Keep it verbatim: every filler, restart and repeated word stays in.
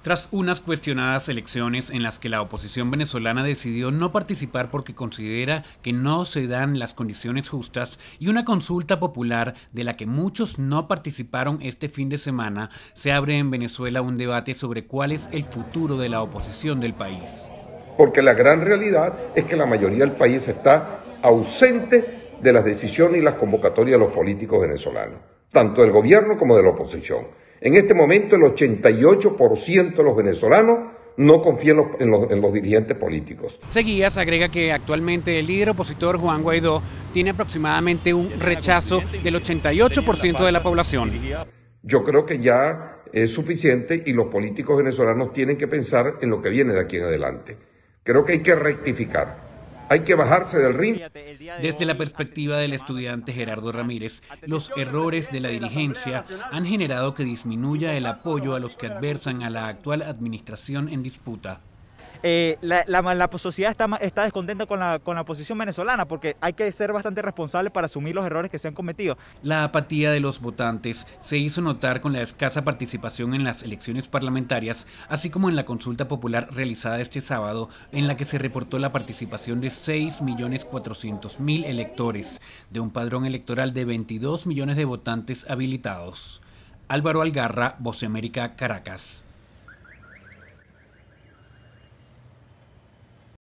Tras unas cuestionadas elecciones en las que la oposición venezolana decidió no participar porque considera que no se dan las condiciones justas, y una consulta popular de la que muchos no participaron este fin de semana, se abre en Venezuela un debate sobre cuál es el futuro de la oposición del país. Porque la gran realidad es que la mayoría del país está ausente de las decisiones y las convocatorias de los políticos venezolanos, tanto del gobierno como de la oposición. En este momento el ochenta y ocho por ciento de los venezolanos no confían en los, en, los, en los dirigentes políticos. Seguías agrega que actualmente el líder opositor Juan Guaidó tiene aproximadamente un rechazo del ochenta y ocho por ciento de la población. Yo creo que ya es suficiente y los políticos venezolanos tienen que pensar en lo que viene de aquí en adelante. Creo que hay que rectificar. Hay que bajarse del ring. Desde la perspectiva del estudiante Gerardo Ramírez, los errores de la dirigencia han generado que disminuya el apoyo a los que adversan a la actual administración en disputa. Eh, la, la, la sociedad está, está descontenta con la, con la posición venezolana porque hay que ser bastante responsables para asumir los errores que se han cometido. La apatía de los votantes se hizo notar con la escasa participación en las elecciones parlamentarias, así como en la consulta popular realizada este sábado, en la que se reportó la participación de seis millones cuatrocientos mil electores, de un padrón electoral de veintidós millones de votantes habilitados. Álvaro Algarra, Voz de América, Caracas.